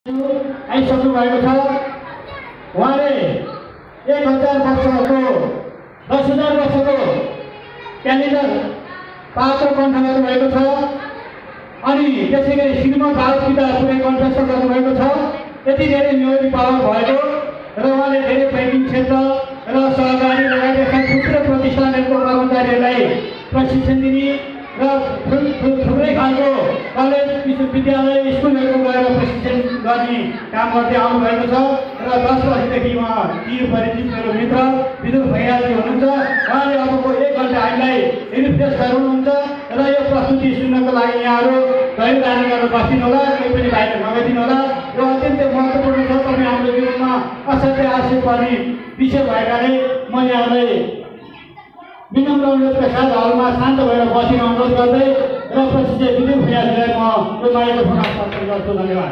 आइसक्नु भएको छ। उहाँले 1000 वर्षको 10,000 वर्षको क्यालेन्डर पात्र कण्ठ गर्नुभएको छ अनि त्यसै गरी श्रीमद् भागवत गीता पुरै कण्ठस्थ गर्नुभएको छ। यति धेरै मेमोरी पावर भएको र उहाँले धेरै बैंकिङ क्षेत्र र सहकारी लगायतका थुप्रै प्रतिष्ठानहरूको कर्मचारीहरूलाई प्रशिक्षण दिने र थुप्रै खालको कलेज विश्वविद्यालय स्कुलहरूको गएर प्रशिक्षण गर्ने काम गर्दै आउनुभएको छ र 10 वर्षदेखि उहाँ चिर परिचित मेरो मित्र विदुर भैयाजी हुनुहुन्छ। उहाँले अबको 1 घण्टा हामीलाई रिफ्रेस गराउनुहुन्छ र यो प्रस्तुति सुन्नको लागि यहाँहरू गैर जाने गरेर बस्दिनु होला, केही पनि बाहिर नगइदिनु होला। यो अत्यन्तै महत्त्वपूर्ण छ। तपाईँ हाम्रो जीवनमा असाध्यै आवश्यक पर्ने विषय भएकाले म यहाँलाई विनम्र अनुरोधका साथ हलमा शान्त भएर बसिन अनुरोध गर्दै र पछि चाहिँ विदुर भैयाजीलाई म यो माइक्रोफोन हस्तान्तरण गर्छु। धन्यवाद।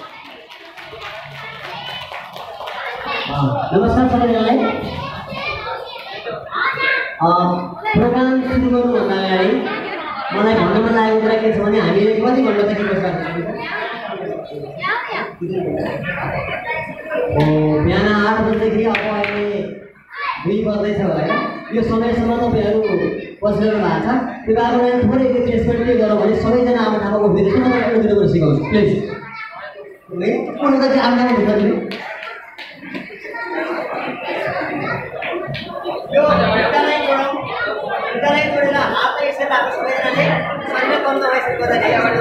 नमस्कार सबैजनालाई। प्रोग्राम सुरु गर्नुभन्दा अगाडि मलाई भन्न मन लागेको कुरा के छ भने हामीले कति घन्टादेखि बसिरहेको बिहान 8 बजेदेखि अब अहिले 2 बज्दैछ होला क्या। यो समयसम्म तपाईँहरू बसिरहनु भएको छ। त्यो बारेमा थोरै रिफ्रेसमेन्ट के गरौँ भने सबैजना आफ्नो ठाउँमा उभिएर सुन्नु दिनु सिकाउँछु प्लिज। है कुन त चाहिँ आफ्नो ठाउँमा भित्र यो विद्यालय जोडेर हात यसै भएको सबैजनाले शरीर बन्द भइसकेको गर्दाखेरि अगाडि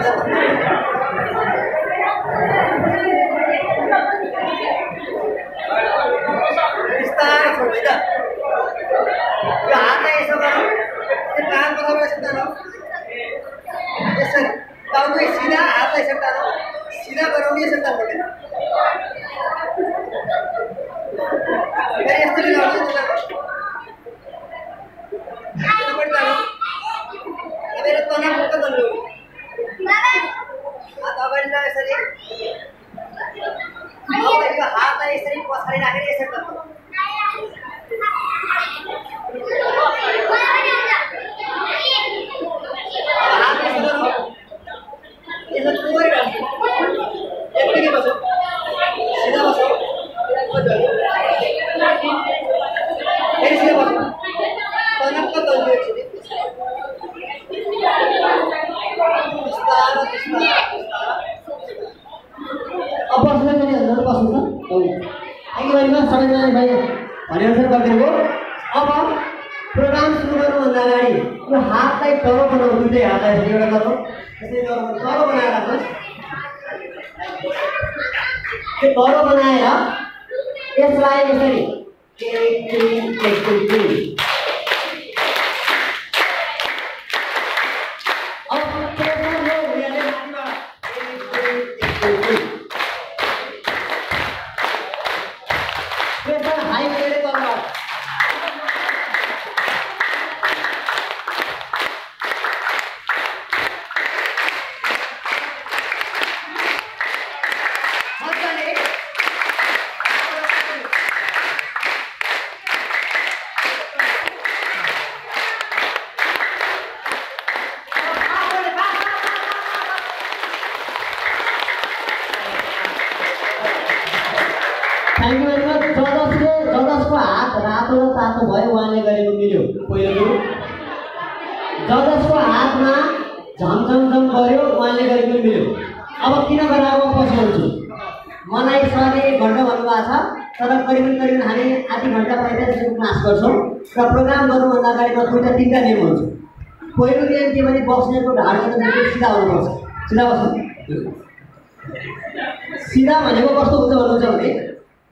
बिस्तारै छोड्दै त यो हातलाई यसो गरौँ, त्यो कान बराबर यसो तानौँ, यसरी टाउको सिधा, हातलाई यसो तानौँ, सिधा गराउने यसो तान्नु क्या। फेरि यस्तरी गर्छु हातलाई यसरी पछाडि राखेर यसरी गर्नु। हात यसो गरौँ, यसो चोरी राख्नु, एकटिकै बसौँ, सिधा बसौँ, फेरि सिधा बसौँ, तनक्क तल्लियो एकचोटि, बिस्तारो बिस्तारो अब बस्नु पनि हजुर बस्नु छ। आइगरीमा सबैजनाले भाइ भनेअनुसार गरिदिनु हो। अब प्रोग्राम सुरु गर्नुभन्दा अगाडि यो हातलाई तल बनाउनु, दुईटै हातलाई यसरी एउटा गरौँ, यसरी गरौँ, तल बनाएर राख्नुहोस्। त्यो तल बनाएर यसलाई यसरी जजसको हात रातो र तातो भयो, उहाँले गरेको मिल्यो पहिलो कुरो। जजसको हातमा झमझमझम गर्यो, उहाँले गरेको मिल्यो। अब किन गराएको पछि भन्छु। मलाई सरले 1 घन्टा भन्नुभएको छ, तर करिबन हामी आधी घन्टा 45 मिनट क्लास गर्छौँ र प्रोग्राम गर्नुभन्दा अगाडि म 2-3 नियम हुन्छु। पहिलो नियम के भने बस्नेको ढाडको सिधा हुनुपर्छ। सिधा बस्नु। सिधा भनेको कस्तो हुन्छ भन्नुहुन्छ भने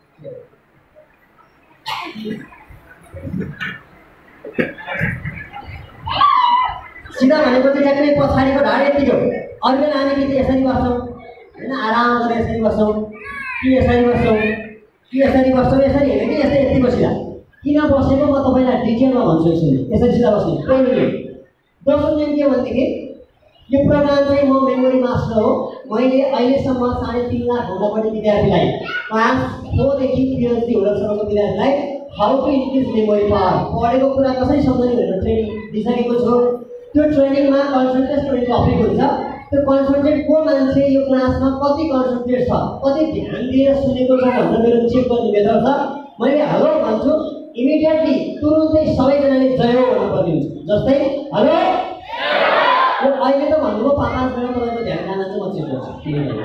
सिधा भनेको चाहिँ ट्याक्कै पछाडिको ढाड यतिको। अरू बेला हामी कि यसरी बस्छौँ होइन, आराम गरेर यसरी बस्छौँ कि यसरी बस्छौँ कि यसरी बस्छौँ, यसरी होइन कि यसरी यति बसिला। किन बसेको म तपाईँलाई डिटेलमा भन्छु। यसरी सिधा बस्ने पहिलो नियम। दोस्रो नियम के भनेदेखि यो प्रोग्राम चाहिँ म मेमोरी मास्टर हो। मैले अहिलेसम्म 3.5 लाखभन्दा बढी विद्यार्थीलाई क्लास 4 देखि PhD हुनसम्मको विद्यार्थीलाई how to increase memory power पढेको कुरा कसरी सम्झने भनेर ट्रेनिङ दिइसकेको छु। त्यो ट्रेनिङमा कन्सन्ट्रेट गर्ने टपिक हुन्छ त्यो कन्सन्ट्रेट को मान्छे यो क्लासमा कति कन्सन्ट्रेट छ, कति ध्यान दिएर सुनेको छ भनेर मेरो चेक गर्ने मेथड छ। मैले हेलो भन्छु, इमिडिएटली तुरुन्तै सबैजनाले जय हो भन्नुपर्ने हुन्छ। जस्तै हेलो, यो अहिले त भन्नुभयो 5 मिनट तपाईँको ध्यान जान चाहिँ म चेक गर्छु किनभने।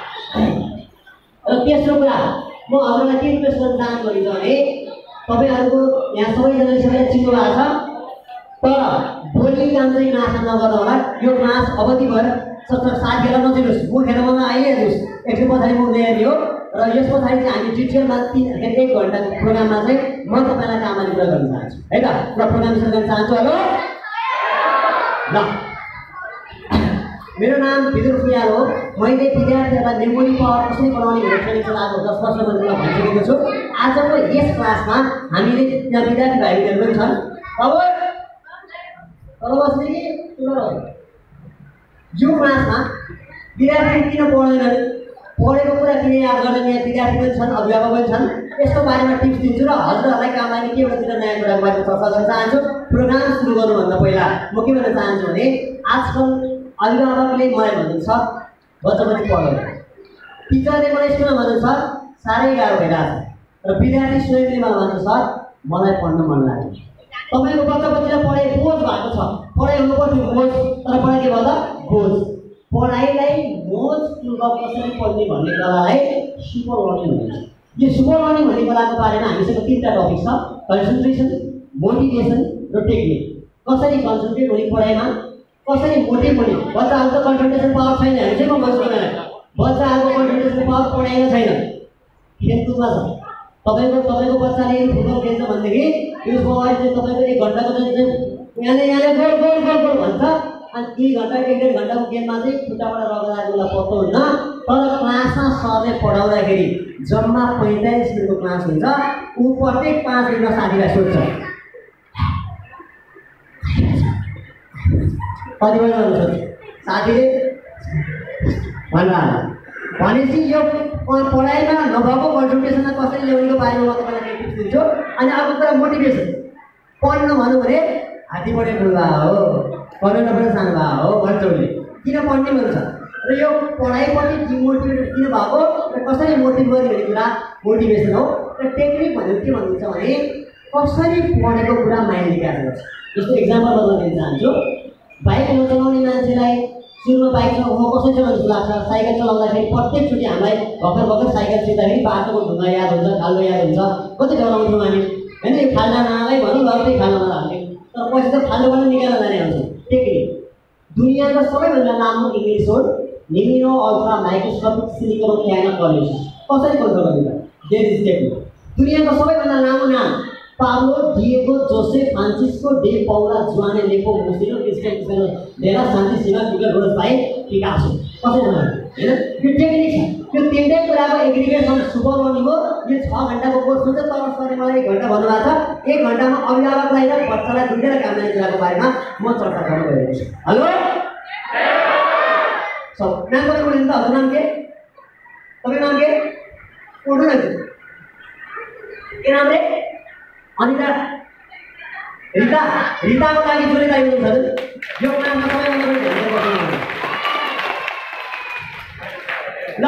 र तेस्रो कुरा म हजुरलाई के रिक्वेस्ट गर्न चाहन्छु भने तपाईँहरूको यहाँ सबैजनाले सबैलाई चिन्नु भएको छ, तर बोल्ने काम चाहिँ क्लासमा नगर्नु होला। यो क्लास अवधिभर साथीहरूलाई नचिनुहोस्, मुखेर मलाई आइहाल्नुहोस्, एकछिन पछाडि म ल्याइदिने हो। र यस पछाडि चाहिँ हामी डिटेलमा 1 घन्टाको प्रोग्राममा चाहिँ म तपाईँलाई काममा कुरा गर्न चाहन्छु है त। र प्रोग्राम सुरु गर्न चाहन्छु। हेलो ल, मेरो नाम विदुर फुयाल हो। मैले विद्यार्थीहरूलाई मेमोरी पावर कसरी बनाउने भनेर ट्रेनिङ चलाएको 10 वर्ष मैले भनिसकेको छु। आजको यस क्लासमा हामीले यहाँ विद्यार्थी भाइहरू पनि छन्। अब बस्ने कि यो क्लासमा विद्यार्थी किन पढ्दैनन्, पढेको कुरा किन याद गर्दैन, यहाँ विद्यार्थी पनि छन्, अभिभावक पनि छन्। यसको बारेमा टिप्स दिन्छु र हजुरहरूलाई काम लाग्ने के एउटा नयाँ कुराको बारेमा चर्चा गर्न चाहन्छु। प्रोग्राम सुरु गर्नुभन्दा पहिला म के भन्न चाहन्छु भने आजकल अभिभावकले मलाई भन्नुहुन्छ बच्चा पढ्दैन, टिचरले मलाई स्कुलमा भन्नुहुन्छ साह्रै गाह्रो भइरहेछ, र विद्यार्थी स्वयंले मलाई भन्छ सर मलाई पढ्न मन लाग्यो। तपाईँको बच्चालाई पढाइ बोझ भएको छ, पढाइ हुनुपर्थ्यो बोझ, तर पढाइ के भन्दा बोझ। पढाइलाई बोझपूर्वक कसरी पढ्ने भन्ने कलालाई सुपर लर्निङ भनिन्छ। यो सुपर लर्निङ भन्ने कलाको बारेमा हामीसँग 3टा टपिक छ, कन्सन्ट्रेसन, मोटिभेसन र टेक्निक। कसरी कन्सन्ट्रेट हुने पढाइमा, कसरी मोटिभ हुने। बच्चाहरूको कन्सन्ट्रेसन पावर छैन, हामी चाहिँ म भन्छु तपाईँलाई बच्चाहरूको कन्सन्ट्रेसन पावर पढाइमा छैन, खेलकुदमा छ। तपाईँको बच्चाले फुटबल खेल्छ भनेदेखि त्यसको अगाडि चाहिँ तपाईँको 1 घन्टाको चाहिँ यहाँले गोल गोल गोल गोल भन्छ, अनि 2 घन्टा 1.5 घन्टाको गेममा चाहिँ खुट्टाबाट रगडाको पत्तो हुन्छ। तर क्लासमा सरले पढाउँदाखेरि जम्मा 45 मिनटको क्लास हुन्छ, ऊ प्रत्येक 5 मिनटमा साथीलाई सोध्छ कति बजी आउनु सोध्छ, साथीले भन्नु भनेपछि यो पढाइमा नभएको कन्सन्ट्रेसनमा कसरी ल्याउनेको बारेमा म तपाईँलाई टिप्स दिन्छु। अनि अर्को कुरा मोटिभेसन। पढ्न भन्नु भने हात्ती पढे ठुलो हो, पढ्न पनि सानो भएको हो भन्छ उसले, किन पढ्ने भन्छ। र यो पढाइपट्टि डिमोटिभेटेड किन भएको र कसरी मोटिभ गर्ने भन्ने कुरा मोटिभेसन हो। र टेक्निक भनेको के भन्नुहुन्छ भने कसरी पढेको कुरा माइन्डले क्याप्चर गर्छ। जस्तो इक्जाम्पल म दिन चाहन्छु, बाइक नचलाउने मान्छेलाई सुरुमा बाइक म कसरी चलाउनु जस्तो लाग्छ। साइकल चलाउँदाखेरि प्रत्येकचोटि हामीलाई भर्खर साइकल सिक्दाखेरि बाटोको ढुङ्गा याद हुन्छ, खाल्डो याद हुन्छ, कति डराउँथ्यौँ हामी होइन। यो खाल्डा नआलाई भनौँ घर त्यही खाल्डोमा हाल्थ्यौँ, तर पछि त खाल्डोबाट निकालेर जाने हुन्छ। टेक्निक दुनियाँको सबैभन्दा लामो English word pneumonoultramicroscopicsilicovolcanoconiosis कसरी कन्ट्रोल गर्ने देयर इज टेक्निक। दुनियाँको सबैभन्दा लामो नाम Pablo Diego Joseph Francisco de Paula Juan Nepomuceno Christian डेरा शान्तिसिना फिगर रोज भाइ पिकासो कसरी बनाउने होइन। यो टेक्निक छ, यो 3टै कुराको एग्रिगेसन सुपर लर्निङ हो। यो 6 घन्टाको कोर्स हुन्छ, तर सरले मलाई 1 घन्टा भन्नुभएको छ। 1 घन्टामा अभिभावकलाई र बच्चालाई दुईवटा काम गर्ने कुराको बारेमा म चर्चा गर्न गइरहेको छु। हेलो सब नाम पनि बोल्नु त, हजुर नाम के, तपाईँको नाम के, उठ्नु न के नाम रे, अनिता रिताको लागि जोडी लागि हुन्छ यो नाममा सबैभन्दा बढी ध्यान दिनुपर्छ। ल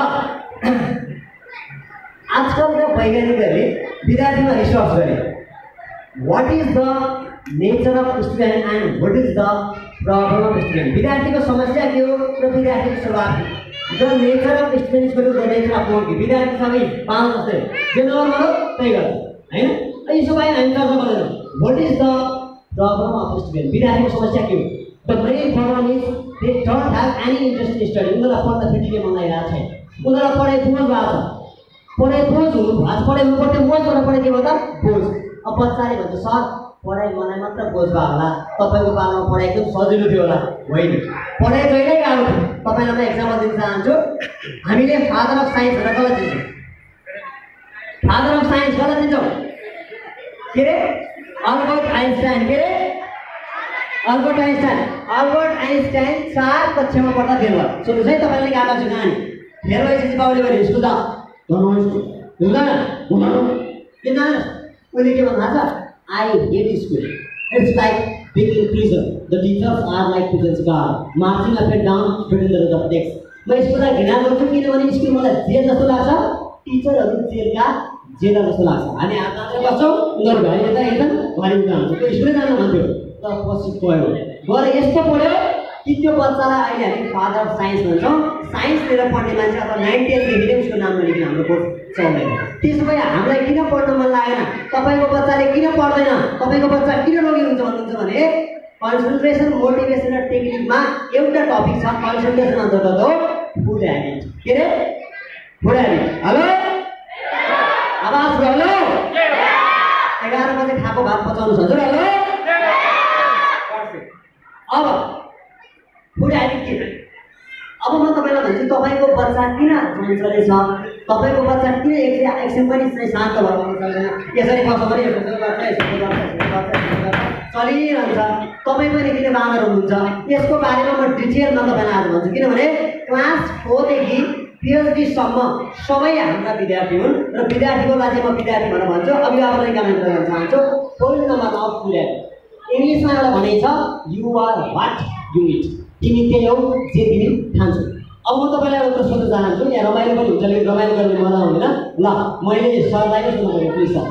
आजकलका वैज्ञानिकहरूले विद्यार्थीमा रिसर्च गरे what is the nature of student and what is the problem of student. विद्यार्थीको समस्या के हो र विद्यार्थीको स्वभाव के। The nature of student the nature of monkey. विद्यार्थी सबै पाउँ जस्तै जे नर्मल हो त्यही गर्छ होइन। यसो बाहेक हामी चर्चा गर्दैनौँ what is the problem of student. विद्यार्थीको समस्या के हो। The main problem is they don't have any interest in study. उनीहरूलाई पढ्न फिटिने मन लागिरहेको छैन, उनीहरूलाई पढाइ बोझ भएको छ, पढाइ बोझ हुनु पढाइ हुनुपर्थ्यो बोझबाट पढाइ के भन्दा बोझ। अब बच्चाले भन्छ सर पढाइ मलाई मात्र बोझ भयो होला, तपाईँको पालामा पढाइ एकदम सजिलो थियो होला। होइन, पढाइ कहिल्यै गाह्रो थियो। तपाईँलाई म एक्जाम्पल दिन चाहन्छु। हामीले फादर अफ साइन्स भनेर कसलाई चिन्छौँ, फादर अफ साइन्स कसलाई चिन्छौँ के अरे अल्बर्ट आइन्स्टाइन। के अरे अल्बर्ट आइन्स्टाइन। अल्बर्ट आइन्स्टाइन 4 कक्षामा पढ्दा फेल भयो। सुन्नुहोस् है, तपाईँलाई गाह्रो छ कहानी। फेल भएपछि बाउले भने स्कुल जाऊ हुँदैन हुँदैन के जानुहोस्। उसले के भन्नु थाहा छ, I hate school, it's like being in prison. The teachers are like prison's guard, marching up and down between the rows of desks. म स्कुललाई घृणा गर्छु किनभने स्कुल मलाई जेल जस्तो लाग्छ, टिचरहरू जेलका जेलर जस्तो लाग्छ। हामी हात मात्र बस्छौँ, उनीहरू घरि यता एकदम घरि उता हुन्छ। त्यो स्कुलै जानु भन्थ्यो तर पछि पढ्यो गएर यस्तो पढ्यो कि त्यो बच्चालाई अहिले हामी फादर अफ साइन्स भन्छौँ। साइन्स लिएर पढ्ने मान्छे अथवा 9-10 देखि उसको नाम नलेखिन हाम्रो कोर्स चल्दैन। त्यसो भए हामीलाई किन पढ्न मन लागेन, तपाईँको बच्चाले किन पढ्दैन, तपाईँको बच्चा किन रोगी हुन्छ भन्नुहुन्छ भने कन्सन्ट्रेसन मोटिभेसन र टेक्निकमा एउटा टपिक छ कन्सन्ट्रेसन अन्तर्गत हो फुड ह्याबिट। के रे फुड ह्याबिट। हेलो आवाज हेलो 11 बजे खाएको भात पचाउनु छ हजुर। हेलो अब फुड ह्याबिट के? अब म तपाईँलाई भन्छु तपाईँको बच्चा किन चञ्चले छ, तपाईँको बच्चा किन एकछिन पनि शान्त भएर बस्न सक्दैन, यसरी बस्छ भने यसो गर्छ चलिरहन्छ, तपाईँ पनि किन बाँदर हुनुहुन्छ, यसको बारेमा म डिटेलमा तपाईँलाई आज भन्छु। किनभने क्लास 4 देखि PhD सम्म सबै हाम्रा विद्यार्थी हुन् र विद्यार्थीको लागि म विद्यार्थी भनेर भन्छु। अभिभावकलाई कमेन्ट गर्न चाहन्छु पोइन्ट नम्बर 9 फुड ह्याबिट। इङ्ग्लिसमा एउटा भनाइ छ you are what you eat, तिमी त्यही हौ जे तिमी खान्छौ। अब म तपाईँलाई एउटा सोध्न चाहन्छु, यहाँ रमाइलो पनि हुन्छ लेकिन रमाइलो गर्ने मजा हुँदैन। ल मैले सरलाई नै सुन्नु पऱ्यो प्लिज सर।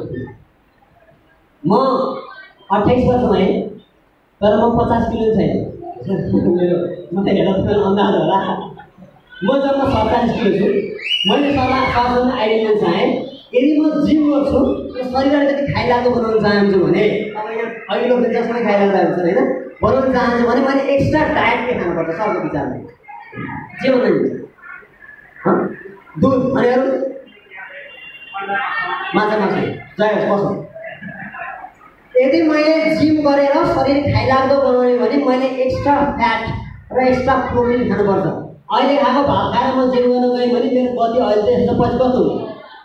म 28 वर्ष भएँ तर म 50 किलो छैन मेरो, म त हेर्दा अन्दाज होला। म जम्मा 47 किलो छु। मैले सरसँग आइडिया चाहेँ यदि म जिम गर्छु र शरीरलाई जति खाइलाग्दो बनाउन चाहन्छु भने अब यहाँ अघिल्लो दिन जसमा खाइलाग्दा हुन्छ होइन बनाउन चाहन्छु भने मैले एक्स्ट्रा डायट के खानुपर्छ सरको विचारमा के भन्नुहुन्छ? दुध अनि अरू माछा मासु जय कसो। यदि मैले जिम गरेर शरीर खाइलाग्दो बनाउने भने मैले एक्स्ट्रा फ्याट र एक्स्ट्रा प्रोटिन खानुपर्छ। अहिले खाएको भात खाएर म जिम गर्न गएँ भने मेरो गति अहिले चाहिँ यस्तो पछि कस्तो हुन्छ?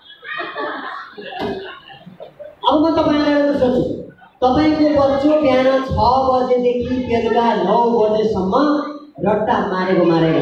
अब म तपाईँलाई एउटा सोध्छु, तपाईँको बच्चो बिहान 6 बजेदेखि बेलुका 9 बजेसम्म रट्टा मारेको छ,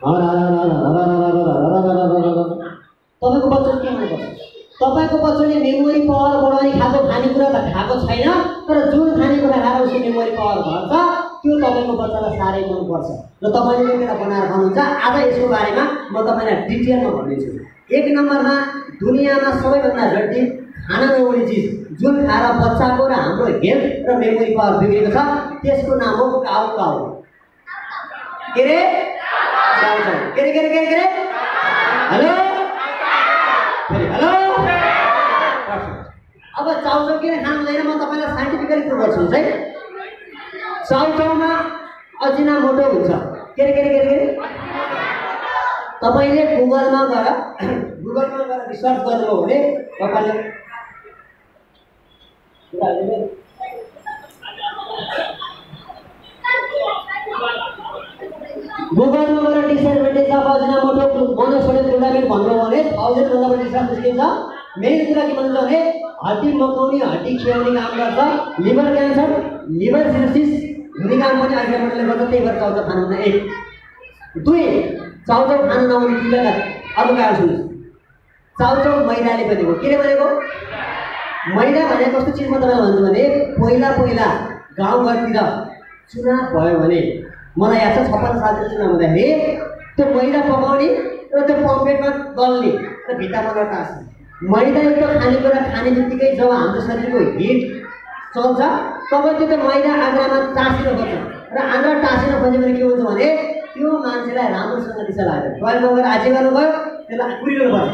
तपाईँको बच्चो के गर्नुपर्छ? तपाईँको बच्चोले मेमोरी पावर बढाउने खानेकुरा त खाएको छैन, तर जुन खानेकुरा खाएर उसको मेमोरी पावर घट्छ त्यो तपाईँको बच्चालाई साह्रै मनपर्छ र तपाईँले यो कुरा बनाएर खानुहुन्छ। आज यसको बारेमा म तपाईँलाई डिटेलमा भन्दैछु। 1 नम्बरमा दुनियाँमा सबैभन्दा जटिल खाना नहुने चिज जुन खाएर बच्चाको र हाम्रो हेल्थ र मेमोरी पावर बिग्रेको छ त्यसको नाम हो काउ काउ। के रे काउ काउ। के रे हेलो हेलो। अब चाउचाउ किन खानु हुँदैन म तपाईँलाई साइन्टिफिकली प्रुभ गर्छु है। चाउचाउमा अजिनामोटो हुन्छ। के रे तपाईँले गुगलमा गएर रिसर्च गर्नुभयो भने तपाईँले गुगलमा गएर disadvantage of Ajinomoto monosodium glutamate भन्नुभयो भने 1000 भन्दा बढी रिसर्च निस्किन्छ। मेन कुरा के भन्छ भने हड्डी मकाउने हड्डी खियाउने काम गर्छ, लिभर क्यान्सर लिभर सिरोसिस हुने काम पनि अजिनामोटोले गर्छ। त्यही भएर चाउचाउ खानु हुँदैन। 1 2 चाउचाउ खानु नहुने किनका अर्को कारण सुन्नुहोस्। चाउचाउ मैदाले बनेको। के रे बनेको? मैदा भनेको कस्तो चिज म तपाईँलाई भन्छु भने पहिला गाउँघरतिर चुनाव भयो भने मलाई याद छ 56 सालतिर चुनाव हुँदाखेरि त्यो मैदा पकाउने र त्यो पम्पेटमा दल्ने र भित्तामा टाँस्ने। मैदायुक्त खानेकुरा खाने बित्तिकै जब हाम्रो शरीरको हिट चल्छ तब त्यो मैदा आन्द्रामा टाँसिनु खोज्छ र आन्द्रा टाँसिनु खोज्यो भने के हुन्छ भने त्यो मान्छेलाई राम्रोसँग दिशा लाग्छ। टोयलेटमा गएर आजी गर्नुभयो त्यसलाई कुरिनु पर्छ।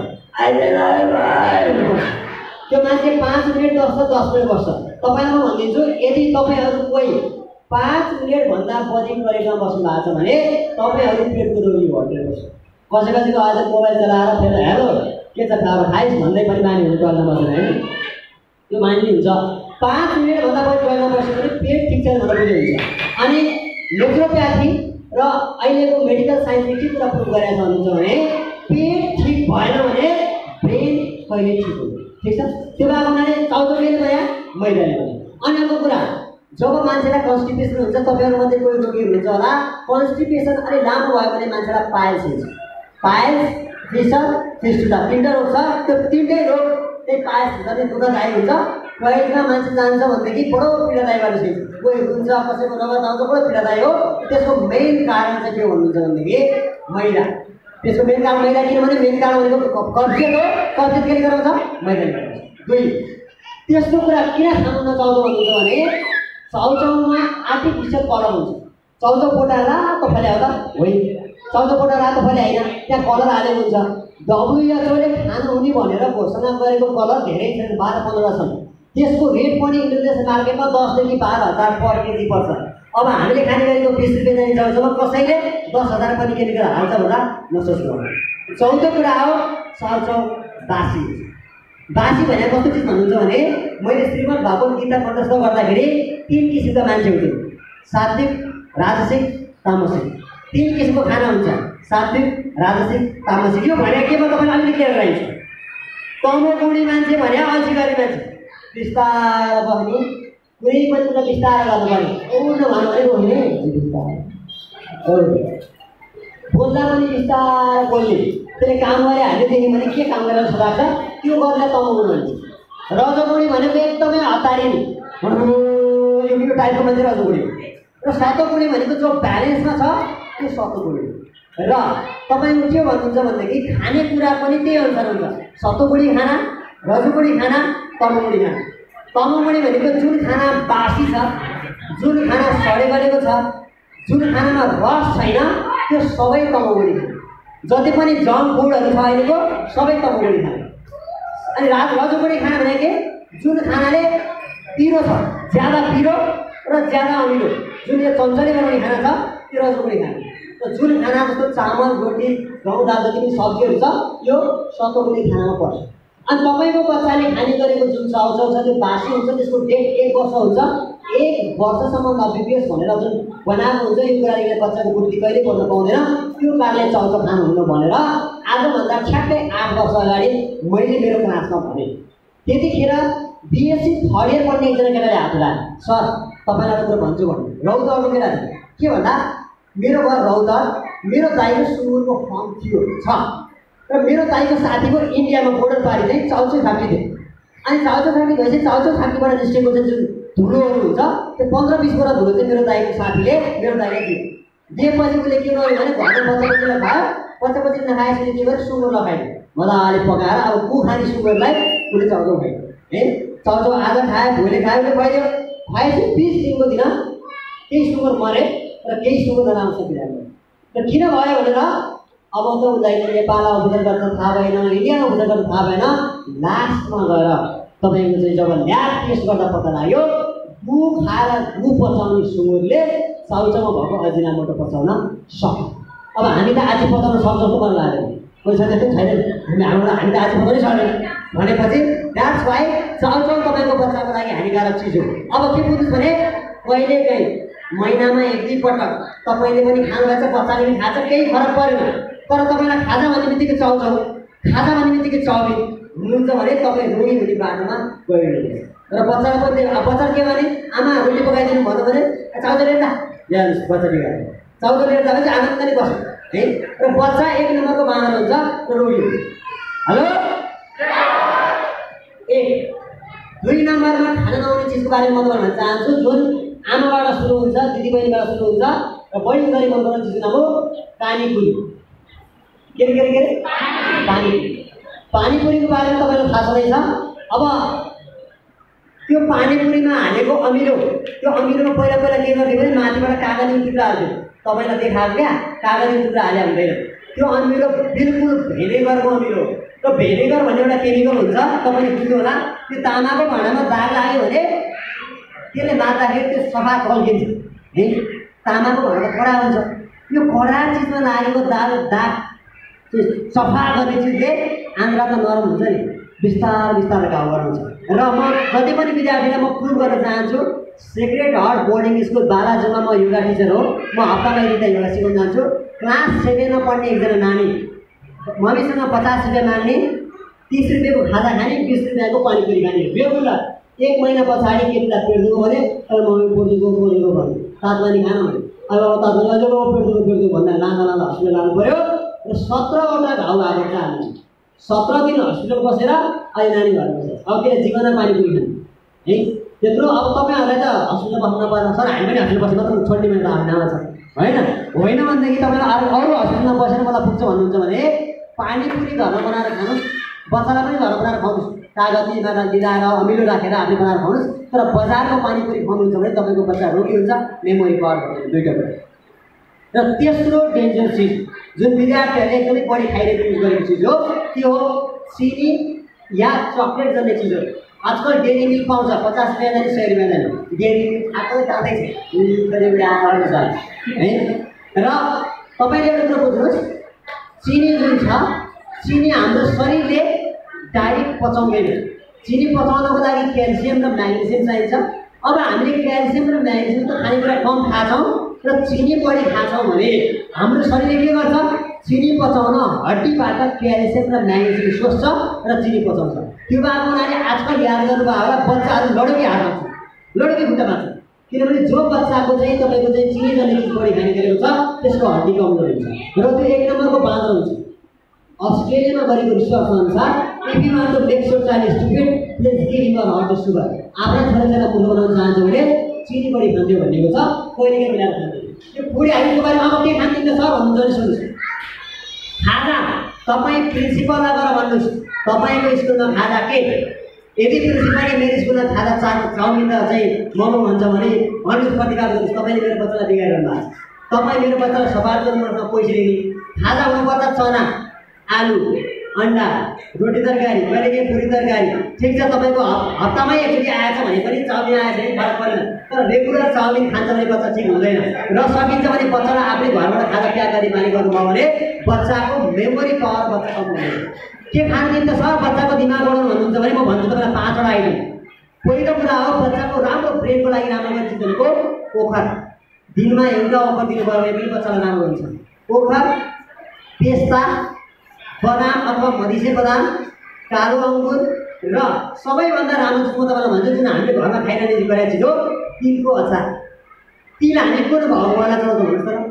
त्यो मान्छे 5 मिनट 10 मिनट बस्छ। तपाईँलाई म भनिदिन्छु यदि तपाईँहरू कोही 5 मिनट भन्दा बढी टोयलेटमा बस्नु भएको छ भने तपाईँहरू पेटको रोगी भएर बस्छ। कसैको आज मोबाइल चलाएर फेरि हेलो के छ खाएर खाइस् भन्दै पनि बानी हुन्छ टोयलेटमा बस्दैन होइन। त्यो बानी हुन्छ। 5 मिनट भन्दा बढी टोयलेटमा बस्यो भने पेट ठिक छैन भनेर बुझ्यो हुन्छ। अनि नेचुरोप्याथी र अहिलेको मेडिकल साइन्सले के कुरा प्रुभ गरेको हुन्छ भने पेट ठिक भएन भने ब्रेन कहिले ठिक हुँदैन। ठिक छ? त्यो भएको हुनाले चाउचाउले भयो मैदाले भयो। अनि अर्को कुरा जब मान्छेलाई कन्स्टिपेसन हुन्छ तपाईँहरूमध्ये कोही रोगी हुनुहुन्छ होला कन्स्टिपेसन अलि लामो भयो भने मान्छेलाई पाइल्स हुन्छ। पाइल्स फिसर फिस्टुला 3टा रोग छ। त्यो 3टै रोग त्यही पाइल्स हुन्छ दुःखदायी हुन्छ टोयलेटमा मान्छे जान्छ भनेदेखि बडो पीडादायी मान्छे कोही हुन्छ कसैको रगत आउँछ बडो पीडादायी हो। त्यसको मेन कारण चाहिँ के भन्नुहुन्छ भनेदेखि मैला। त्यसको मेन कारण मैला, किनभने मेन कारण भनेको कब्जियत हो। कब्जियत केले गराउँछ? मैलाले गराउँछ। 2 त्यस्तो कुरा किन खानु नचाउँदो भन्नुहुन्छ भने चाउचाउमा आर्टिफिसियल कलर हुन्छ। चाउचाउ पोटा रातो फल्या हो त? होइन, चाउचाउ पोटा रातो फल्या होइन, त्यहाँ कलर हालेको हुन्छ। WHO ले खानु हुने भनेर घोषणा गरेको कलर धेरै छन्, 12-15 छन्। त्यसको रेट पनि इन्टरनेसनल मार्केटमा 10 देखि 12,000 पर केजी पर्छ। अब हामीले खाने गरेको 20 रुपियाँ जाने चाउचाउमा कसैले 10,000 पनि केमिकल हाल्छ भन्दा नसोच्नु। चौथो कुरा हो चाउचाउ बासी। बासी भने कस्तो चिज भन्नुहुन्छ भने मैले श्रीमद् भागवत गीता कण्ठस्थ गर्दाखेरि 3 किसिमका मान्छे हुन्छन्, सात्विक, राजसिक, तामसिक। 3 किसिमको खाना हुन्छ, सात्विक, राजसिक, तामसिक। यो भने केमा तपाईँले अलिकति क्लियर गराइन्छ। तमोगुणी मान्छे भने अल्छी गर्ने मान्छे, बिस्तार बस्ने, कुनै पनि कुरा बिस्तार गर्नुपर्ने, पूर्ण भन्नु भनेको होइन, बोल्दा पनि बिस्तार बोल्ने, त्यसले काम गरे हामीले देख्यौँ भने के काम गरेर सुधार्छ त्यो गर्दा तमोगुणी मान्छे। रजोगुणी भनेको एकदमै हतारिने, यो टाइपको मान्छे रजोगुणी। र सतोगुणी भनेको जो ब्यालेन्समा छ त्यो सतोगुणी। र तपाईँको के भन्नुहुन्छ भनेदेखि खानेकुरा पनि त्यही अनुसार हुन्छ, सतोगुणी खाना, रजोगुणी खाना, तमोगुणी खाना। तमोगुणी भनेको जुन खाना बासी छ, जुन खाना सडे गलेको छ, जुन खानामा रस छैन त्यो सबै तमोगुणी खाना। जति पनि जङ्क फुडहरू छ अहिलेको सबै तमोगुणी खाना। अनि रजोगुणी खाना भनेको जुन खानाले पिरो छ, ज्यादा पिरो र ज्यादा अमिलो, जुन यो चञ्चले बनाउने खाना छ त्यो रजोगुणी खाना। र जुन खाना जस्तो चामल, रोटी, गहुँ, दाल जति पनि सब्जीहरू छ यो सतोगुणी खानामा पर्छ। अनि तपाईँको बच्चाले खाने गरेको जुन चाउचाउ छ त्यो बासी हुन्छ, त्यसको डेट 1 वर्ष हुन्छ। 1 वर्षसम्म नबिग्रियोस् भनेर जुन बनाएको हुन्छ यो कुराले बच्चाको बुद्धि कहिले बढ्न पाउँदैन, त्यो कारणले चाउचाउ खानुहुन्न भनेर आजभन्दा ठ्याक्कै 8 वर्ष अगाडि मैले मेरो क्लासमा भने। त्यतिखेर BSc 3rd इयर पढ्ने एकजना केटाले हात उठाए, सर तपाईँलाई त भन्छु भन्नु। रौतहटको केटा के भन्दा मेरो घर रौतहट, मेरो दाइको सुँगुरको फर्म थियो छ र मेरो दाइको साथीको इन्डियामा बोर्डर पारी चाहिँ चाउचाउ फ्याक्ट्री थियो। अनि चाउचाउ फ्याक्ट्री भएपछि चाउचाउ फ्याक्ट्रीबाट निस्केको चाहिँ जुन धुलोहरू हुन्छ त्यो 15-20 बोरा धुलो चाहिँ मेरो दाइको साथीले मेरो दाइलाई दियो। दिएपछि उसले के गर्यो भने घरमा बच्चा-बच्चीलाई खायो, बच्चा-बच्चीले नखाएपछि के गर्यो सुँगुर लगायो, मजाले पकाएर अब कुखाने सुँगुरलाई उसले चाउचाउ खायो। है चाउचाउ आज खायो, भोलि खायो, उसले खुवाइदियो। खुवाएपछि 20 दिनको दिन केही सुँगुर मरे र केही सुँगुर नराम्रो बिरामी। र किन भयो भनेर अब त उसलाई नेपालमा उपचार गर्न थाहा भएन, इन्डियामा उपचार गर्न थाहा भएन। लास्टमा गएर तपाईँको चाहिँ जब ल्याब टेस्ट गर्दा पत्ता लाग्यो गु खाएर गु पचाउने सुँगुरले चाउचाउमा भएको अजिनामोटो पचाउन सक्छ। अब हामी त आज पचाउन सक्छौँ त मलाई लाग्यो, कोही छैन त्यो छैन, हामी त आज पचाउनै सक्दैन भनेपछि द्याट्स वाइ चाउचाउ तपाईँको बच्चाको लागि हानिकारक चिज हो। अब के बुझ्नुहोस् भने कहिलेकाहीँ महिनामा 1-2 पटक तपाईँले पनि खानुभएछ, बच्चाले पनि खान्छ, केही फरक परेन। तर तपाईँलाई खाजा भन्ने बित्तिकै चाउचाउ, खाजा भन्ने बित्तिकै चाउमिन हुनुहुन्छ भने तपाईँ रोगी हुने बाटोमा गइरहनुहुन्छ। र बच्चालाई पनि बच्चा के भने आमा रोटी पकाइदिनु भन्यो भने चाउचाउ लिएर जानुहोस्, बच्चा बिगाएर चाउचाउ लिएर जाँदा चाहिँ आनन्दले बस्छ है। र बच्चा 1 नम्बरको बाँदर हुन्छ र रोगी हुन्छ। हेलो 1 2 नम्बरमा खाना नआउने चिजको बारेमा म भन्न चाहन्छु, जुन आमाबाट सुरु हुन्छ, दिदीबहिनीबाट सुरु हुन्छ र बढी गरी मन पर्ने चिजको नाम हो पानीपुरी। के पानीपुरीको बारेमा तपाईँलाई थाहा छँदैछ। अब त्यो पानीपुरीमा हालेको अमिलो, त्यो अमिलोमा पहिला के गर्थ्यो भने माथिबाट कागजको टुक्रा हाल्थ्यो। तपाईँलाई देखाएको क्या, कागजको टुक्रा हाले हुँदैन। त्यो अमिलो बिल्कुल भेनेगरको अमिलो हो। र भेनेगर भन्ने एउटा केमिकल हुन्छ, तपाईँले बुझ्नु होला। त्यो तामाको भाँडामा दाग लाग्यो भने त्यसले मार्दाखेरि त्यो सफा कल्किन्छ है। तामाको भाँडा कडा हुन्छ, यो कडा चिजमा लागेको दाग सफा गर्ने चिजले आन्द्रा त नरम हुन्छ नि, बिस्तार घाउ गराउँछ। र म जति पनि विद्यार्थीलाई म प्रुभ गर्न चाहन्छु, सेक्रेड हार्ट बोर्डिङ स्कुल बालाजुमा म योगा टिचर हो। म हप्तामा 1 दिन योगा सिकाउन जान्छु। क्लास 7 मा पढ्ने एकजना नानी मम्मीसँग 50 रुपियाँ माग्ने, 30 रुपियाँको खाजा खाने, 20 रुपियाँको पानीपुरी खाने, रेगुलर। 1 महिना पछाडि केटीलाई पेट दुख्यो भने मम्मी पोलेको भने तातमानी खान भने अब तातमानी अझ पेट दुख्यो भन्दा लाँदा हस्पिटल लानु पऱ्यो। र 17वटा घाउ आएको छ। हामी 17 दिन हस्पिटल बसेर अहिले नानी घर बस्छ। अब के जीवनमा पानीपुरी खाने है। त्यत्रो अब तपाईँहरूलाई त हस्पिटल बस्नु पर्छ सर, हामी पनि हस्पिटल बसेको त छोड्ने मेरो त आउँदैन छ होइन भनेदेखि तपाईँलाई अरू हस्पिटलमा बसेर मलाई पुग्छ भन्नुहुन्छ भने पानीपुरी घरमा बनाएर खानुहोस्, बच्चालाई पनि घरमा बनाएर खुवाउनुहोस्, कागतीमा दिलाएर अमिलो राखेर आफूले बनाएर खुवाउनुहोस्। तर बजारको पानीपुरी खुवाउनुहुन्छ भने तपाईँको बच्चा रोगी हुन्छ, मेमोरी पावर हुन्छ, दुईवटा कुरा। र तेस्रो डेन्जर चिज जुन विद्यार्थीहरूले एकदमै बढी खाइरहेको युज गरेको चिज हो त्यो हो चिनी या चक्लेट जन्ने चिजहरू। आजकल डेरी मिल्क पाउँछ, 50 रुपियाँ जाने 100 रुपियाँ जाने डेरी मिल्क आएको जाँदैछ है। र तपाईँले एउटा कुरा बुझ्नुहोस्, चिनी जुन छ, चिनी हाम्रो शरीरले डाइरेक्ट पचाउँदैन। चिनी पचाउनको लागि क्याल्सियम र म्याग्नेसियम चाहिन्छ। अब हामीले क्याल्सियम र म्याग्नेसियम त खानेकुरा कम खान्छौँ र चिनी बढी खान्छौँ भने हाम्रो शरीरले के गर्छ, चिनी पचाउन हड्डीबाट क्याल्सियम र म्याग्नेसियम सोच्छ र चिनी पचाउँछ। त्यो भएको हुनाले आजकल याद गर्नुभयो होला, बच्चाहरू लडकी हात मान्छ, लडकी खुट्टा मान्छ। किनभने जो बच्चाको चाहिँ तपाईँको चाहिँ चिनी जन्ने चिज बढी खाने गरेको छ त्यसको हड्डी कमजोर हुन्छ र त्यो 1 नम्बरको बाँदर हुन्छ। अस्ट्रेलियामा गरेको रिसर्च अनुसार if you want to make your child stupid, please give him or her the sugar. आफ्ना छोराछोरीलाई मूर्ख बनाउन चाहन्छ भने चिनी बढी खान्थ्यो भनेको छ, कहिलेकाहीँ मिलाएर खान्थ्यो। यो बुढी हामीको बारेमा अब के खान्थिन्छ सर भन्नुहुन्छ भने सुन्नुहोस्, खाजा तपाईँ प्रिन्सिपललाई गएर भन्नुहोस् तपाईँको स्कुलमा खाजा के। यदि प्रिन्सिपलले मेरो स्कुलमा खाजा चाउमिन र चाहिँ मोमो भन्छ भने भन्नुहोस्, प्रतिकार गर्नुहोस् तपाईँले मेरो बच्चालाई बिगारिरहनु भएको छ, तपाईँ मेरो बच्चालाई सफा गर्नुमा पैसा दिने। खाजा हुनुपर्छ चना, आलु, अन्डा, रोटी तरकारी, कहिलेकाहीँ पुरी तरकारी, ठिक छ। तपाईँको हप्तामै एकचोटि आएछ भने पनि चाउमिन आएछ भने फरक परेन। तर रेगुलर चाउमिन खान्छ भने बच्चा ठिक हुँदैन र सकिन्छ भने बच्चालाई आफूले घरबाट खाजा त्यागरी बानी गर्नुभयो भने बच्चाको मेमोरी पावर बच्चा कम हुँदैन। के खानदिन त सर बच्चाको दिमाग बनाउनु भन्नुहुन्छ भने म भन्छु तपाईँलाई 5 वटा आइटम। पहिलो कुरा हो बच्चाको राम्रो ब्रेनको लागि राम्रो गर्ने चिज भनेको ओखर। दिनमा एउटा ओखर दिनुभयो भने पनि बच्चालाई राम्रो हुन्छ। ओखर, पेस्ता, बदाम अथवा मधिसे बदाम, कालो अङ्गुर र सबैभन्दा राम्रो चिज म तपाईँलाई भन्छु जुन हामीले घरमा खाइरहने गरेको चिज हो तिलको अचार। तिल हामी कुन भाउवाला चलाउँछौँ भन्नुहोस् त।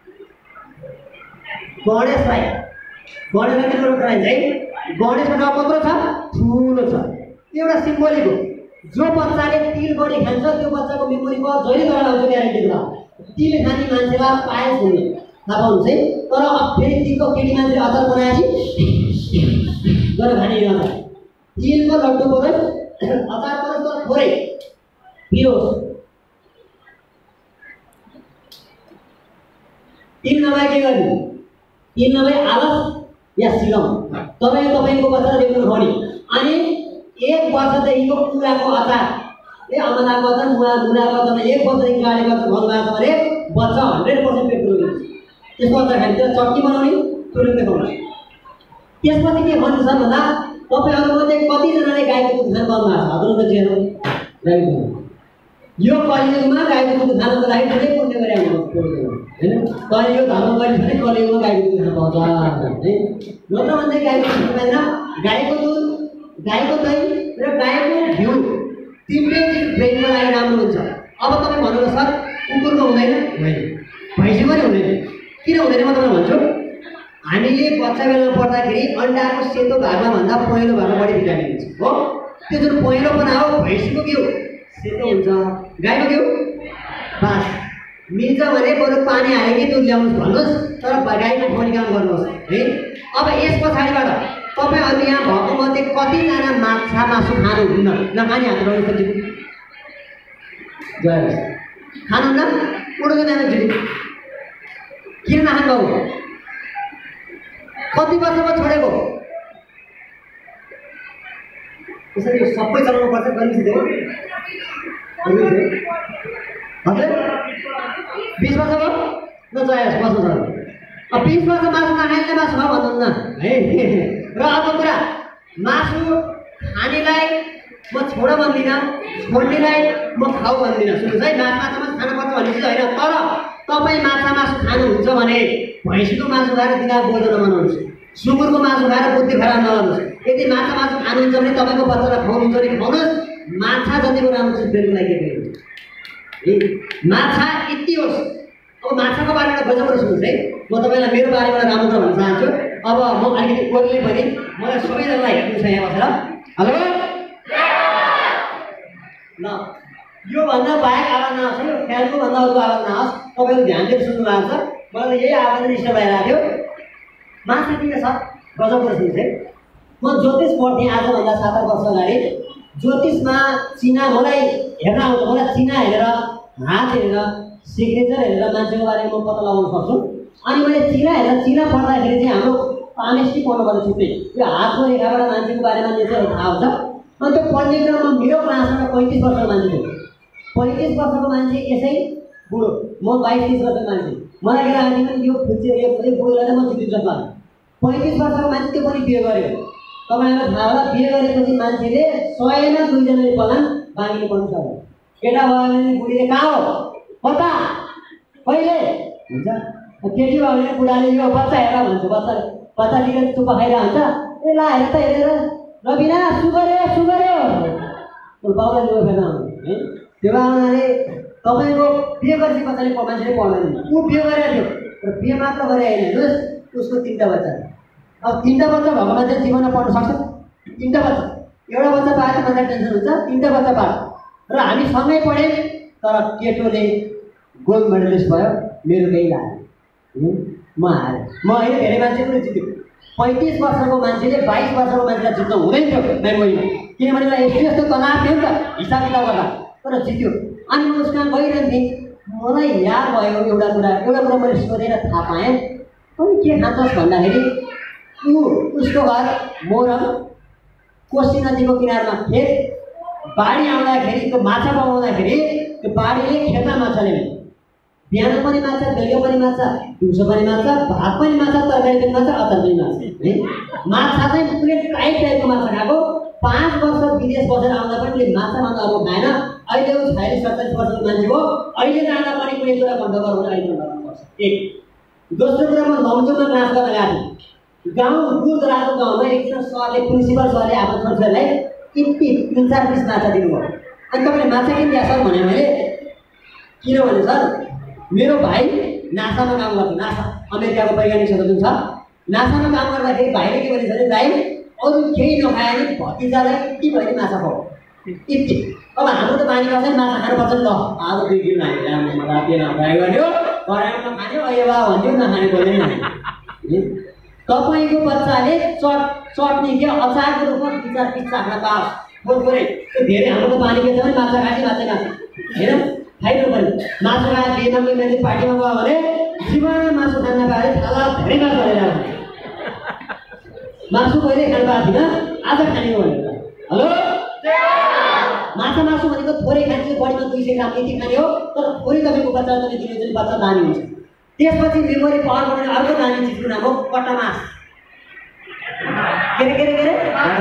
गणेशलाई के कुरो गराइन्छ है, गणेशको नाउँ कत्रो छ, ठुलो छ। त्यो एउटा सिम्बोलिक हो। जो बच्चाले तिल बढी खान्छ त्यो बच्चाको मेमोरी पावर जहिले गरेर आउँछ ग्यारेन्टी कुरा। तिल खाने मान्छेलाई पाएछ हुने थाहा पाउनुहुन्छ है। तर अब फेरि तिलको केटी मान्छेले अचार बनाएपछि गरेर खाने यो अचार तिलको लड्डु परोस्, अचार परोस् तर थोरै पिरोस्। तिल नभए के गर्नु, तिल नभए आलस या सिलम तपाईँको बच्चा रेगुलर खुवाउने। अनि 1 वर्षदेखिको कुराको अचार अमलाको अचार मुलाको अचार 1 वर्षदेखि गाडेको अचार भन्नु भएको छ भने बच्चा 100% पेट पुग्छ। त्यसको अचार खाने त्यसलाई चट्नी बनाउने तुरुन्तै खुवाउने। त्यसपछि के भन्नु छ भन्दा तपाईँहरूमध्ये कतिजनाले गाईको दुध खान पाउनु भएको छ, हजुरको चेहरा गाईको दुध। यो कलियुगमा गाईको दुध खानको लागि धेरै पुण्य गरे हुनुहुन्छ हैन। कलियुग धर्म गरे भने कलियुगमा गाईको दुध खान पाउँछ है। नत्र भन्दै गाईको दुध खाँदैन, गाईको दुध, गाईको दही र गाईको घिउ तिनटै चिज ब्रेनको लागि राम्रो हुन्छ। अब तपाईँ भन्नुहोस् सर कुकुरको हुँदैन, भैँसीको पनि हुँदैन। किन हुँदैन म तपाईँलाई भन्छु। हामीले बच्चा बेलामा पढ्दाखेरि अन्डाको सेतो भागमा भन्दा पहेँलो भागमा बढी भिटामिन हुन्छ हो। त्यो जुन पहेँलोपना हो भैँसीको घिउ सेतो हुन्छ, गाईको घिउ बास मिल्छ भने बरु पानी हालेकै दुध ल्याउनुहोस् भन्नुहोस्, तर गाईको खुवाउने काम गर्नुहोस् है। अब यस पछाडिबाट तपाईँहरू यहाँ भएको मध्ये कतिजना माछा मासु खानुहुन्न, नखाने हात उठाउनु सक्छ। खानुहुन्न उठाउँदैन जुन किन नखानु बाबु, कति वर्षमा छोडेको यसरी सबै चलाउनु पर्छ गरिसक्यो हजुर 20 वर्ष भयो न जायस बस्नु छ। अब 20 वर्ष मासु नखाने मासु खाऊ भन्नुहुन्न है। र अर्को कुरा मासु खानेलाई म छोड भन्दिनँ, छोड्नेलाई म खाऊ भन्दिनँ। सुन्नुहोस् है, माछा मासु खानुपर्छ भन्ने चिज होइन। तर तपाईँ माछा मासु खानुहुन्छ भने भैँसीको मासु खाएर दिमाग बोल्न नमान्नुहोस्, सुँगुरको मासु खाएर बुद्धि खराब नगर्नुहोस्। यदि माछा मासु खानुहुन्छ भने तपाईँको बच्चालाई खुवाउनुहुन्छ भने खुवाउनुहोस्। माछा जतिको राम्रो चिज ब्रेनको लागि के माछा यति होस्। अब माछाको बारेमा गजबबाट सुन्नुहोस् है, म तपाईँलाई मेरो बारेमा राम्रो भन्न चाहन्छु। अब म अलिकति ओर्ली पनि मलाई सबैजनालाई हेर्नु छ यहाँ बसेर। हेलो ल योभन्दा बाहेक आवाज नहोस् है, फ्यानको भन्दा अरूको आवाज नहोस्। तपाईँहरू ध्यान दिएर सुन्नु भएको छ। मलाई यही आवाज डिस्टर्ब भइरहेको थियो। माथि किन छ गजब रहेछ है। म ज्योतिष पढ्थेँ आजभन्दा 7-8 वर्ष अगाडि। ज्योतिषमा चिना मलाई हेर्न आउँछ। मलाई चिना हेरेर, हात हेरेर, सिग्नेचर हेरेर मान्छेको बारेमा म पत्ता लगाउन सक्छु। अनि मैले चिना हेरेर चिना पढ्दाखेरि चाहिँ हाम्रो पामेस्ट्री पढ्नुपर्ने छुट्टै। यो हातको रेखाबाट मान्छेको बारेमा नेचरहरू थाहा हुन्छ। अनि त्यो पढ्ने क्रममा मेरो क्लासमा 35 वर्षको मान्छे थियो। 35 वर्षको मान्छे यसै बुढो, म 22-23 वर्षको मान्छे। मलाई केटाकेटी पनि यो फुच्चे यो बुढोलाई त म चिन्छु जस्तो लाग्यो। 35 वर्षको मान्छे त्यो पनि बिहे गर्यो। तपाईँहरूलाई थाहा होला बिहे गरेपछि मान्छेले 100मा 2 जनाले पलान बाँकी पर्नु सक्छ। केटा भयो भने बुढीले कहाँ हो कता कहिले हुन्छ। केटी भयो भने बुढाले यो बच्चा हेर भन्छ। बच्चा लिएर चुप्प खाइरहेको हुन्छ। ए ला हेर त हेरेर रबिना सुगर्यो बाउलाई लुगा फेर्न आउनु है। त्यो हुनाले तपाईँको बिहे गरेपछि बच्चाले मान्छेले पढ्दैन। ऊ बिहे गरेको थियो र बिहे मात्र गरे होइन। हेर्नुहोस् उसको 3टा बच्चा। अब 3टा बच्चा भएको मान्छे जीवनमा पढ्न सक्छ। 3टा बच्चा, एउटा बच्चा पाएर मान्छे टेन्सन हुन्छ। 3टा बच्चा पाएर र हामी सँगै पढ्यौँ। तर केटोले गोल्ड मेडलिस्ट भयो, मेरो केही लाग्यो। म हारेँ। म होइन धेरै मान्छे पनि जित्यो। 35 वर्षको मान्छेले 22 वर्षको मान्छेलाई जित्नु हुँदैन थियो मेमोरीमा। किनभने मलाई यस्तो तनाव थियो नि त हिसाब किताब गर्दा। तर जित्यो। अनि म उसमा गइरहन्थेँ। मलाई याद भयो एउटा कुरा मैले सोधेर थाहा पाएँ। अनि के खान्छस् भन्दाखेरि उसको घर मोरङ कोशी नदीको किनारमा खेत। बाढी आउँदाखेरि त्यो माछा पकाउँदाखेरि त्यो बाढीले खेतमा माछा ल्याउने। बिहान पनि माछा, बेलुका पनि माछा, दिउँसो पनि माछा, भात पनि माछा, तरकारी पनि माछा, अचार पनि माछा है। माछा चाहिँ पुरै टाइप टाइपको माछा खाएको। 5 वर्ष विदेश बसेर आउँदा पनि उसले माछाभन्दा अरू खाएन। अहिले ऊ 46-47 वर्षको मान्छे हो। अहिले जाँदा पनि कुनै कुरा बन्द गर्नु अहिले बन्द गर्नुपर्छ। एक दोस्रो कुरा, म लमजुङमा क्लास गर्न गएको थिएँ। गाउँ दूर दराजको गाउँमा एकजना सरले, प्रिन्सिपल सरले आफ्नो छोरीलाई 3-4 पिस माछा दिनुभयो। अनि तपाईँले माछा किन दिया सर भने मैले। किनभने सर मेरो भाइ नासामा काम गर्थ्यो। नासा अमेरिकाको वैज्ञानिक संगठन छ। नासामा काम गर्दाखेरि भाइले के भनेछ भने भाइ अरू केही नखाए नि भतिजालाई यति भयो नि माछा पाऊ यति। अब हाम्रो त बानी गर्छ नि माछा खानुपर्छ नि त। आज 2 किलो खायो राति नखाए गऱ्यो कराइमा नखाने अहिले बा भन्थ्यो नखाने बोल्दै नखाने। तपाईँको बच्चाले चटनी के अचारको रूपमा 2-4 पिस चाख्न पाओस्। थोरै त्यो धेरै हाम्रो त बानी के छ भने माछा खाने माछा होइन खाइनु पर्यो। मासु खाएर बेमारले मैले पार्टीमा गयो भने जीवनमा मासु खान पाए थाला धेरै मासु हालेर मासु कहिले खानु पाएको थिइनँ, आज खाने हो भनेर। हेलो माछा भनेको थोरै खाने, बढीमा 200 ग्राम यति खाने हो। तर थोरै तपाईँको बच्चा तपाईँ दिनुहुन्छ भने बच्चा दानी हुन्छ। त्यसपछि मेमोरी पावर बनाउने अर्को दानी चिजको नाम हो कटमास। के अरे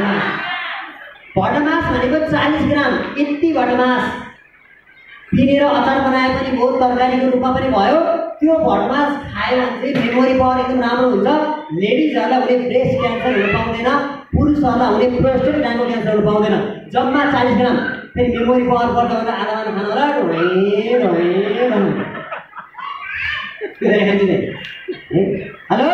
भटमास भनेको 40 ग्राम यति भटमास पिनेर अचार बनाए पनि भयो, तरकारीको रूपमा पनि भयो। त्यो भटमास खायो भने चाहिँ मेमोरी पावर एकदम राम्रो हुन्छ। लेडिजहरूलाई हुने ब्रेस्ट क्यान्सर हुन पाउँदैन, पुरुषहरूलाई हुने प्रोस्टेट ग्ल्यान्डको क्यान्सर हुन पाउँदैन। जम्मा 40 ग्राम। फेरि मेमोरी पावर बढ्छ भने आधामा खानु होला हेलो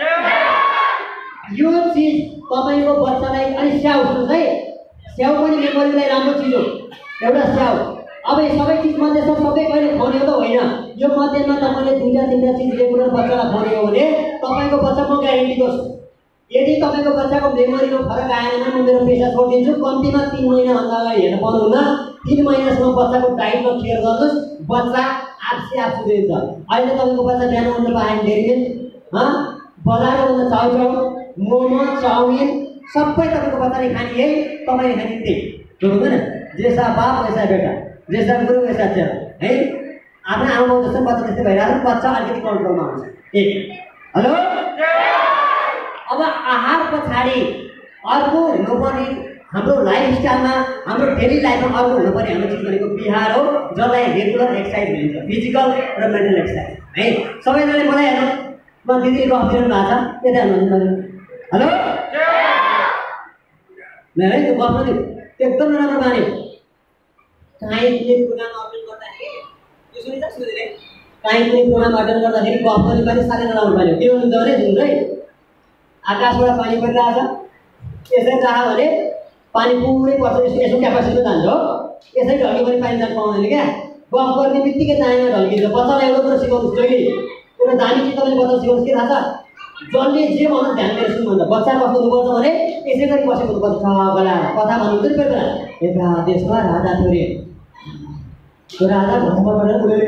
यो चिज तपाईँको बच्चालाई अनि स्याउ सुन्नुहोस् है। स्याउ पनि मेमोरीलाई राम्रो चिज हो। एउटा स्याउ अब यो सबै चिज मध्ये सबै कहिले खुवाउने हो त होइन। यो मध्येमा तपाईँले 2-3 चिज रेगुलर बच्चालाई खुवाउने हो भने तपाईँको बच्चा म ग्यारेन्टी गर्छु यदि तपाईँको बच्चाको मेमोरीमा फरक आएन भने म मेरो पैसा छोडिदिन्छु। कम्तीमा 3 महिनाभन्दा अगाडि हेर्न पाउनुहुन्न। 3 महिनासम्म बच्चाको डाइटमा केयर गर्नुहोस्, बच्चा आफै सुध्रिन्छ। अहिले तपाईँको बच्चा बिहान उठ्न पाएन धेरै बजारमा उठ्न चाउचाउ मोमो चाउमिन सबै तपाईँको बच्चाले खाने है, तपाईँले खाने त्यही हुँदैन। जैसा बाप वैसा बेटा, जैसा गुरु वैसा चेला है। आफ्नो आमा बाउ जस्तो बच्चा त्यस्तै भइरहेको बच्चा अलिकति कन्ट्रोलमा हुन्छ। एक हेलो अब आहार पछाडि अर्को हुनुपर्ने हाम्रो लाइफस्टाइलमा, हाम्रो डेली लाइफमा अर्को हुनुपर्ने हाम्रो चिज भनेको बिहार हो, जसलाई रेगुलर एक्सर्साइज भनिन्छ। फिजिकल र मेन्टल एक्सर्साइज है। सबैजनाले मलाई हेर्नु, म दिदीले गफ दिनु भएको छ यता हेर्नु। हेलो है त्यो गफ नदिनु, एकदम राम्रो बानी। काहीँ कुनै प्रोग्राम अटेन्ड गर्दाखेरि यो सुनिन्छ सुनिँदैन, काहीँ कुनै प्रोग्राम अटेन्ड गर्दाखेरि गफ गर्ने पनि साह्रै नराम्रो पर्यो। के हुन्छ भने सुन्नु है, आकाशबाट पानी परिरहेछ, यसरी राख्यो भने पानी पुरै पर्छ, यसो क्यापासिटीमा जान्छ हो। यसरी ढल्के पनि पानी जान पाउँदैन क्या। गफ गर्ने बित्तिकै दायाँमा ढल्किन्छ। बच्चालाई एउटा कुरो सिकाउनुहोस् जहिले, एउटा दामी चिज तपाईँले बच्चालाई सिकाउनुहोस् के थाहा छ? जसले जे भन्नु ध्यान दिएर सुन्नुहुन्छ। बच्चा कस्तो हुनुपर्छ भने यसै गरी बसेको हुनुपर्छ। गला कथा भन्नुहुन्छ नि बेला एका देशमा राजा थियो रे, त्यो राजा घरमा बसेर उसले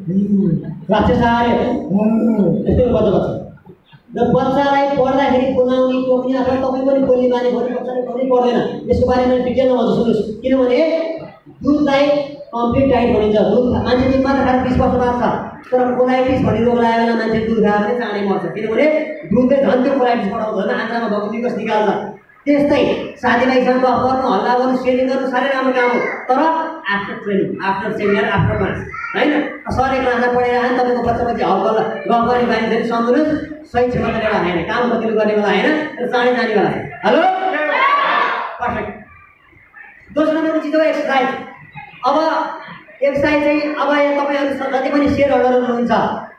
राक्षस आए यस्तै बच्चा र बच्चालाई पढ्दाखेरि बोलाउने टोक्ने अथवा तपाईँ पनि बोल्ने बानी भन्ने बच्चाले गर्नै पर्दैन। यसको बारेमा डिटेलमा भन्छु सुन्नुहोस्। किनभने दुधलाई कम्प्लिट डाइट भनिन्छ। दुध मान्छे दुध मात्र खाएर 20 वर्ष बाँच्छ, तर कोलाइटिस भन्ने रोग लागेको बेला मान्छे दुध खाएर पनि चाँडै मर्छ। किनभने दुधले झन् त्यो कोलाइटिस बढाउँछ, झन् आन्द्रामा भएको ग्लुकोज निकाल्छ। त्यस्तै साथीभाइसँग गफ गर्नु, हल्ला गर्नु, सेयरिङ गर्नु साह्रै राम्रो काम हो, तर after training, after seminar, after class होइन। सर एक क्लासमा पढेर आयो तपाईँको बच्चापछि हल्का गफ गर्ने बानी फेरि सम्झिनुहोस्, सही क्षमता बेला होइन, काम कतिले गर्ने बेला होइन, तर चाँडै जाने बेला। Hello perfect. दोस्रो नम्बरको चिज हो एक्सर्साइज। अब एक्सर्साइज चाहिँ अब यहाँ तपाईँहरू जति पनि सेयर होल्डरहरू हुनुहुन्छ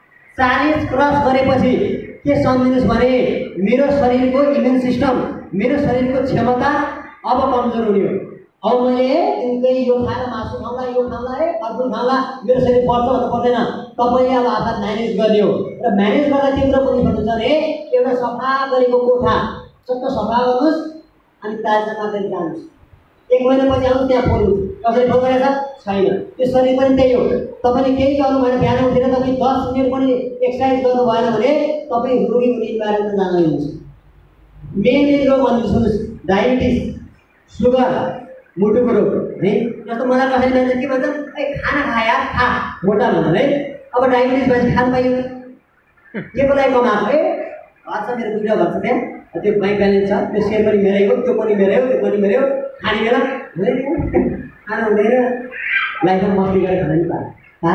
40 क्रस गरेपछि के सम्झिनुहोस् भने मेरो शरीरको इम्युन सिस्टम, मेरो शरीरको क्षमता अब कमजोर हुने हो। अब मैले दिनकै यो खाएर मासु खाउँला, यो खाउँला, फलफुल खाउँला, मेरो शरीर बढ्छ भन्नु पर्दैन। तपाईँले अब आफूलाई म्यानेज गर्ने हो। र म्यानेज गर्दा तिम्रो पनि भन्नु छ भने एउटा सफा गरेको कोठा चट्ट सफा गर्नुहोस् अनि ताजा मात्रै जानुहोस्। 1 महिनापछि आउनु त्यहाँ फोल्नु, कसरी फोन गरेछ छैन। त्यो शरीर पनि त्यही हो। तपाईँले केही गर्नु भएन, बिहान उठेर तपाईँ 10 मिनट पनि एक्सर्साइज गर्नु भएन भने तपाईँ रोगी हुने इन्भाइरोमेन्टमा जानु हुनुहुन्छ। मेन रोग भन्नु सुन्नुहोस्, डायबिटिस, सुगर, मुटुको रोग है। जस्तो मलाई कसैले मान्छे के भन्छ, ए खाना खा यार, खा मोटा भन्छ है। अब डायबिटिस मान्छे खानु पाइयो के को लागि कमाएको? ए अच्छा मेरो 2टा घर छ त्यहाँ, त्यो ब्याङ्क ब्यालेन्स छ, त्यो सेयर पनि मेरै हो, त्यो पनि मेरै हो, त्यो पनि मेरै हो, खाने बेला खानु हुँदैन, लाइफमा मस्ती गरेर खाना नि पायो।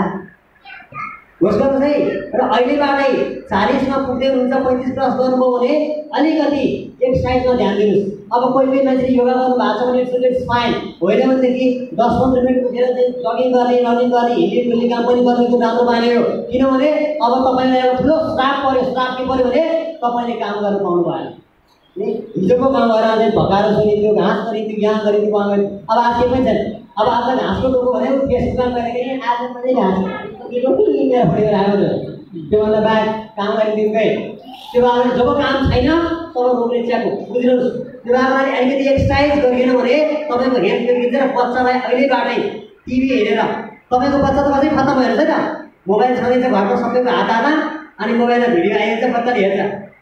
होस् गर्नुहोस् है। र अहिलेबाटै 40मा पुग्दै हुनुहुन्छ, 35 क्रस गर्नुभयो भने अलिकति एक्सर्साइजमा ध्यान दिनुहोस्। अब कोही मान्छेले योगा गर्नु भएको छ भने इट्स फाइन, होइन भनेदेखि 10-15 मिनट उठेर चाहिँ जगिङ गर्ने, रनिङ गर्ने, हिँड्ने डुल्ने काम पनि गर्ने त्यो राम्रो बानी हो। किनभने अब तपाईँलाई एउटा ठुलो श्राप पऱ्यो। श्राप के पऱ्यो भने तपाईँले काम गर्नु पाउनु भएन। हिजोको काम गरेर चाहिँ भकाएर सुनिन्थ्यो, घाँस गरिन्थ्यो, यहाँ गरिन्थ्यो, वहाँ गरिन्थ्यो। अब आज केही पनि छैन। अब आजलाई घाँसको टोको भने फेसबुकमा गएर आज पनि घाँस त्योभन्दा बाहेक काम गरिदिनुकै। त्यो भएर जब काम छैन तब रोगले च्याको बुझ्नुहोस्। त्यो भएर अलिकति एक्सर्साइज गरिएन भने तपाईँको हेल्थ बिग्रिन्छ। र बच्चालाई अहिलेबाटै टिभी हेरेर तपाईँको बच्चा त अझै खत्तम भएर छ। मोबाइल छँदैछ घरमा सबैको हात हातमा, अनि मोबाइलमा भिडियो आइहाल्छ, बच्चाले हेर्छ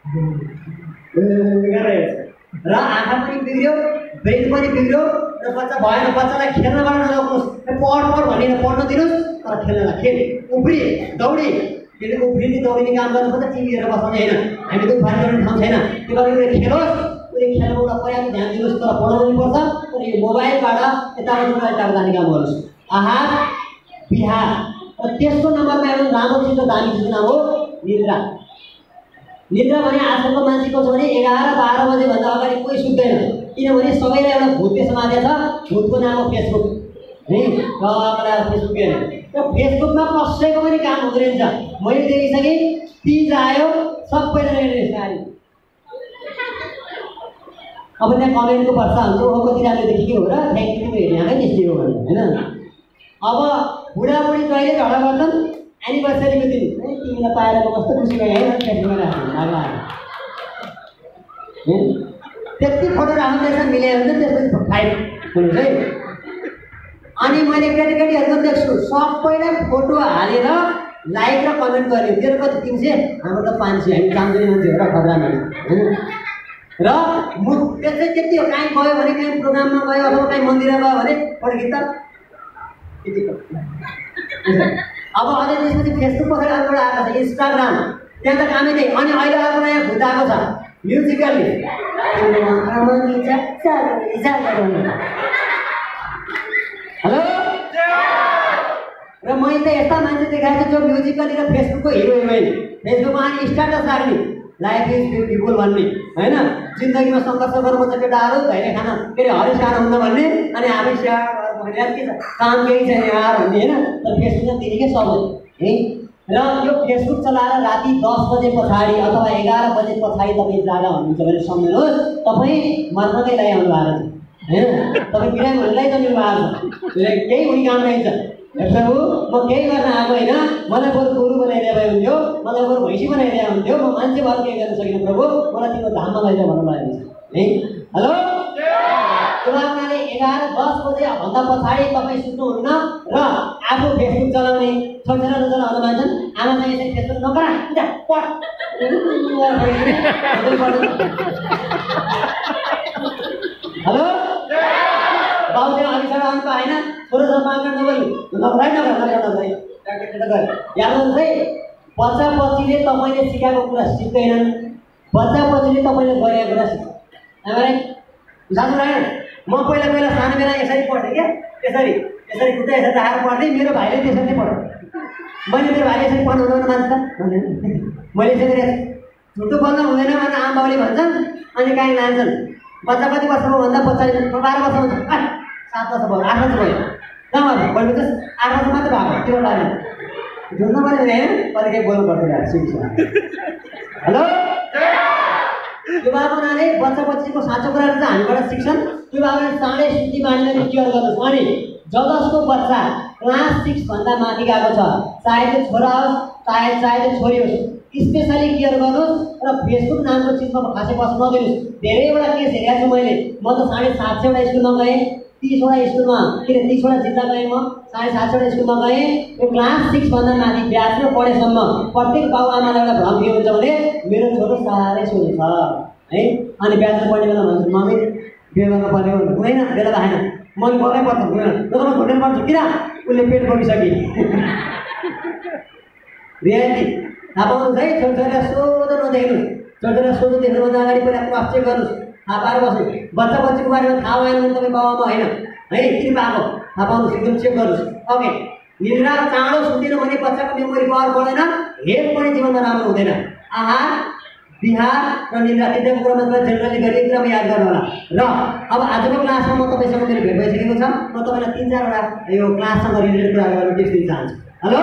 र आँखा पनि बिग्रियो, ब्रेन पनि बिग्रियो। र बच्चा भएन, बच्चालाई खेल्नबाट नजाउनुहोस्, पढ भनेर पढ्न दिनुहोस्, तर खेल्नलाई खेल, उफ्री दौडी, त्यसले उफ्रिने दौडिने काम गर्नुपर्छ। टिभी हेरेर बस्ने होइन, हामी त उफ्री गर्ने ठाउँ छैन। त्यो भएर उसले खेलोस्, उसले खेल्नुबाट पर्याप्त ध्यान दिनुहोस्, तर पढाउनु पर्छ। तर यो मोबाइलबाट यताबाट यताबाट जाने काम गर्नुहोस्। आहार विहार। र तेस्रो नम्बरमा एउटा राम्रो चिज र दामी चिज नाम हो निद्रा। निद्रा भने आजकलको मान्छेको छ भने 11-12 बजेभन्दा अगाडि कोही सुत्दैन। किनभने सबैलाई एउटा भूतले समातेको छ, भूतको नाम हो फेसबुक है। सबैलाई फेसबुक हेर्ने र फेसबुकमा कसैको पनि काम हुँदो रहेछ। मैले देखिसकेँ, तीज आयो सबैजना हेर्ने सारी। अब त्यहाँ कमेन्टको वर्षा हुन्छ, हो कति राम्रो देखेको हो र थ्याङ्क यू हेर्ने आएकै त्यस्तै हो भने होइन। अब बुढाबुढी कहिले झगडा गर्छन् एनिभर्सरीको दिन, है तिमीलाई पाएर कस्तो खुसी भयो है, फेसबुकमा राख्नु त्यति फोटो राख्दैछ मिलेर हुन्छ। त्यसपछि फाइट हुनुहुन्छ है। अनि मैले केटाकेटीहरूको देख्छु सबैलाई फोटो हालेर लाइक र कमेन्ट गर्ने। तेरो कति 300, हाम्रो त 500, हामी काम गर्ने मान्छे हो र खतरामा होइन। र त्यो चाहिँ त्यति हो। कहीँ गयो भने, कहीँ प्रोग्राममा गयो अथवा कहीँ मन्दिरमा गयो भने फोटो खिच्दा अब अझै त्यसपछि फेसबुक पछाडि अर्कोबाट आएको छ इन्स्टाग्राम, त्यहाँ त कामै त्यही। अनि अहिले अर्को नयाँ भूत आएको छ म्युजिकली। हेलो। र मैले त यस्ता मान्छे देखाएको छु जो म्युजिकली र फेसबुकको हिरो हिरोइन। फेसबुकमा अनि स्टाटस राख्ने, लाइफ इज ब्युटिफुल भन्ने होइन। जिन्दगीमा सङ्घर्ष गर्नुपर्छ केटाहरू, धैर्य खाना के अरे हरेस खाना हुन्न भन्ने। अनि आफै स्याहार भनेर के छ, काम केही छैन यार भन्ने होइन। तर फेसबुकमा दिनेकै सबै है। र यो फेसबुक चलाएर राति 10 बजे पछाडि अथवा 11 बजे पछाडि तपाईँ जागा हुनुहुन्छ भने सम्झनुहोस् तपाईँ मर्नकै लागि आउनु भएको छ। होइन तपाईँ बिरामीहरूलाई जन्मिनु भएको छ केही हुने काम रहेछ प्रभु म केही गर्न आएको होइन मलाई बरु गोरु बनाइदिए भए हुन्थ्यो मलाई बरु भैँसी बनाइदिए हुन्थ्यो म मान्छे भएर केही गर्न सकिनँ प्रभु मलाई तिम्रो धाममा लैजाऊ भन्नु भएको छ है हेलो उहाँले 11-10 बजे भन्दा पछाडि तपाईँ सुत्नुहुन्न र आफू फेसबुक चलाउने छोरा नचलाउन मान्छन् आमा चाहिँ यसरी फेसबुक नगरा हेलो बाउ चाहिँ अलिसम्म आउनु पाएन छोरासँग माग्न नगरी याद गर्नुहोस् है बच्चा बच्चीले तपाईँले सिकाएको कुरा सिक्दैनन् बच्चा बच्चीले तपाईँले गरेको कुरा सिक्छ जान्दैन म पहिला सानो बेला यसरी पढ्थेँ क्या यसरी खुट्टा यसरी राखेर पढ्थेँ मेरो भाइले त्यसरी नै पढ्थेँ मैले मेरो भाइले यसरी पढ्नु हुँदैन मान्छ त मैले यसरी गरेको झुटो बोल्न हुँदैन भनेर आमा बाउले भन्छन् अनि कहीँ लान्छन् बच्चा कति वर्षको भन्दा बच्चा 12 वर्ष हुन्छ 7 वर्ष भयो 8 वर्ष भयो कहाँ भयो त 8 वर्ष मात्र भएको त्यो लाग्यो झुट्न पनि होइन कति केही बोल्नुपर्छ सिक्छ हेलो त्यो बाबुनाले बच्चा बच्चीको साँचो कुराहरू चाहिँ हामीबाट सिक्छन् त्यो बाबुले चाँडै सुत्ती बानीलाई केयर गर्नुहोस् अनि जसको बच्चा क्लास 6 भन्दा माथि गएको छ चाहे त्यो छोरा होस् चाहे त्यो छोरी होस् स्पेसली केयर गर्नुहोस् र फेसबुक नामको चिजमा खासै बस्न नदिनुहोस् धेरैवटा केस हेरेको छु मैले म त 750 वटा स्कुलमा गएँ 30 वटा स्कुलमा 30 वटा जिल्ला गएँ म 750 वटा स्कुलमा गएँ यो क्लास 6 भन्दा माथि ब्याचमा पढेसम्म प्रत्येक बाउ आमालाई एउटा भ्रम के हुन्छ भने मेरो छोरो साह्रै सोझो छ है अनि ब्याचमा पढ्ने बेला भन्छ मम्मी बिहे गर्न पर्ने हुँदैन बेला भएन मैले गर्नै पर्छ हुँदैन त म घुटेर पर्छु किन उसले पेट बगिसके रियालिटी थाहा पाउनुहोस् है छोरीलाई सोधो नदेख्नु छोरीलाई सोधो देख्नुभन्दा अगाडि पहिला क्रस चेक गर्नुहोस् थाहा पाएर बस्नु बच्चा बच्चीको बारेमा थाहा भएन भने तपाईँ बाउ आमा होइन है किन पाएको थाहा पाउनुहोस् एकदम चेक गर्नुहोस् ओके निद्रा चाँडो सुत्दैन भने बच्चाको मेमोरी पावर बढ्दैन हेल्थ पनि जीवनमा राम्रो हुँदैन आहार बिहार र निद्रा तिनवटा कुरामा जेनरली गरी एकदम याद गर्नु होला र अब आजको क्लासमा म तपाईँसँग मेरो भेट भइसकेको छ म तपाईँलाई 3-4 वटा यो क्लाससँग रिलेटेड कुरा गर्न टिप्स दिन चाहन्छु हेलो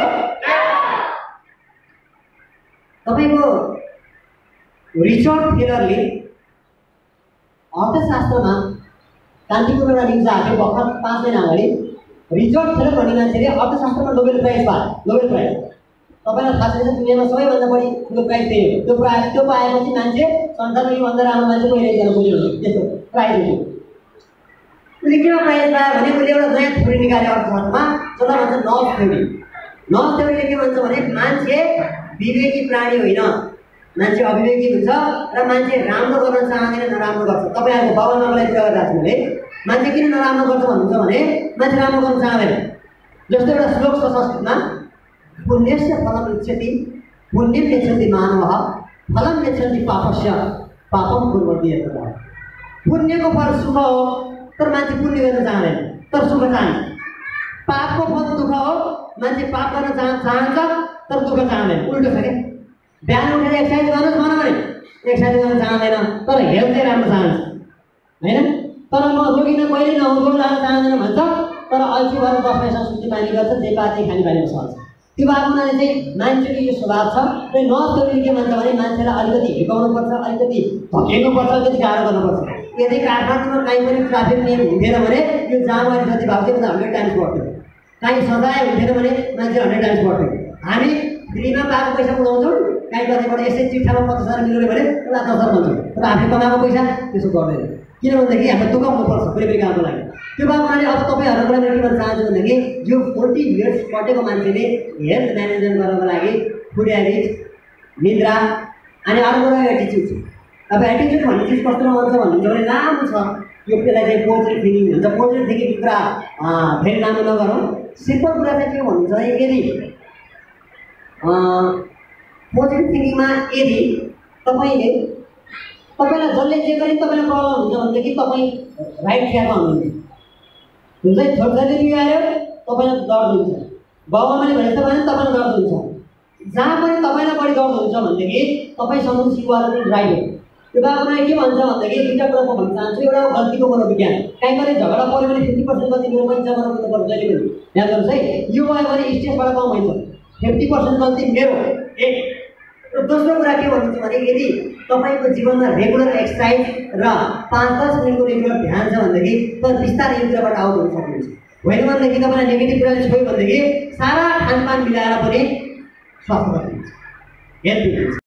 तपाईँको रिचर्ड टेलरले अर्थशास्त्रमा कान्तिपुरमा एउटा न्युज आएको भर्खर 5 महिना अगाडि रिचर्ड टेलर भन्ने मान्छेले अर्थशास्त्रमा नोबेल प्राइज पायो नोबेल प्राइज तपाईँलाई थाहा छैन दुनियाँमा सबैभन्दा बढी ठुलो प्राइज त्यही हो त्यो पाएपछि मान्छे संसारमा योभन्दा राम्रो मान्छे पहिला एकजना बुझ्यो त्यस्तो प्राइज हुन्थ्यो उसले किन प्राइज पायो भने उसले एउटा नयाँ थ्योरी निकाल्यो अर्थशास्त्रमा जसलाई भन्छ नल थ्योरी नल थ्योरीले के भन्छ भने मान्छे विवेकी प्राणी होइन मान्छे अविवेकी हुन्छ र मान्छे राम्रो गर्न चाहँदैन नराम्रो गर्छ तपाईँहरूको बाबुआमालाई कुरा गरिरहेको छु है मान्छे किन नराम्रो गर्छ भन्नुहुन्छ भने मान्छे राम्रो गर्न चाहँदैन जस्तो एउटा श्लोक छ संस्कृतमा पुण्यस्य फलम इच्छति पुण्यम यच्छति मानवः फलम यच्छति पापस्य पापम कुर्वति यतः पुण्यको फल सुख हो तर मान्छे पुण्य गर्न चाहँदैन तर सुख चाहन्छ पापको फल दुःख हो मान्छे पाप गर्न चाहन्छ तर दुःख चाहँदैन उल्टो छ क्या बिहान उठेर एक्सर्साइज गर्नुहोस् भनौँ भने एक्सर्साइज गर्न चाहँदैन तर हेल्थ चाहिँ राम्रो चाहन्छ होइन तर म रोगिन कहिले नहुँदो लान चाहँदैन भन्छ तर अल्छी भएर 10 पैसा सुत्ती बानी गर्छ जे पाते खाने बानी सर्छ त्यो बाबुनाले चाहिँ मान्छेको यो स्वभाव छ र नथ्योरीले के भन्छ भने मान्छेलाई अलिकति हिर्काउनुपर्छ अलिकति धकेल्नुपर्छ अलिकति गाह्रो गर्नुपर्छ यदि काठमाडौँमा कहीँ पनि ट्राफिक नियम हुँदैन भने यो जामहरू जति भएको थियो 100 टाइम्स बढ्थ्यो कहीँ सजाय हुन्थेन भने मान्छे 100 टाइम्स बढ्थ्यो हामी फ्रीमा पाएको पैसा उडाउँछौँ कहीँ कतिबाट यसै चिठामा 50,000 मिलाउने भने उसलाई 10,000 भन्छौँ तर आफूले कमाएको पैसा त्यसो गर्दैन किन भन्दाखेरि हामीले दुखाउनुपर्छ कुनै पनि कामको लागि त्यो बाबुले अब तपाईँहरूलाई मैले के भन्न चाहन्छु भनेदेखि यो 40 इयर्स पढेको मान्छेले हेल्थ म्यानेजमेन्ट गर्नको लागि फुड ह्याबिट निद्रा अनि अर्को एटिच्युड अब एटिच्युड भन्ने चिज कस्तो हुन्छ भन्नुहुन्छ भने लामो छ यो त्यसलाई चाहिँ पोजिटिभ थिङ्किङ हुन्छ पोजिटिभ थिङ्किङ कुरा फेरि लामो नगरौँ सिम्पल कुरा चाहिँ के भन्नुहुन्छ भने यदि पोजिटिभ थिङ्किङमा यदि तपाईँलाई जसले जे गरे तपाईँलाई प्रब्लम हुन्छ भनेदेखि तपाईँ राइट ट्र्याकमा हुनुहुन्छ हुन्छ छोरीले बिगाऱ्यो तपाईँलाई दर्द हुन्छ बाबुआमाले भने तपाईँलाई दर्द हुन्छ जहाँ पनि तपाईँलाई बढी दर्द हुन्छ भनेदेखि तपाईँसँग सिक्वालिटी राइट हो त्यो बाबुआमाले के भन्छ भनेदेखि दुईवटा कुरा म भन्न चाहन्छु एउटा गल्तीको मनोविज्ञान कहीँ कहीँ झगडा पऱ्यो भने 50% गल्ती मेरो पनि छ मनोविज्ञान जहिले पनि याद गर्नुहोस् है यो भयो भने स्टेजबाट कम हुन्छ 50% गल्ती मेरो एक र दोस्रो कुरा के भन्नुहुन्छ भने यदि तपाईँको जीवनमा रेगुलर एक्सर्साइज र 5-10 मिनटको रेगुलर ध्यान छ भनेदेखि त बिस्तारै यो कुराबाट आउट हुन सक्नुहुन्छ। होइन भनेदेखि तपाईँलाई नेगेटिभ कुराले छोयो भनेदेखि सारा खानपान मिलाएर पनि स्वास्थ्य बनिन्छ, हेल्दी हुन्छ।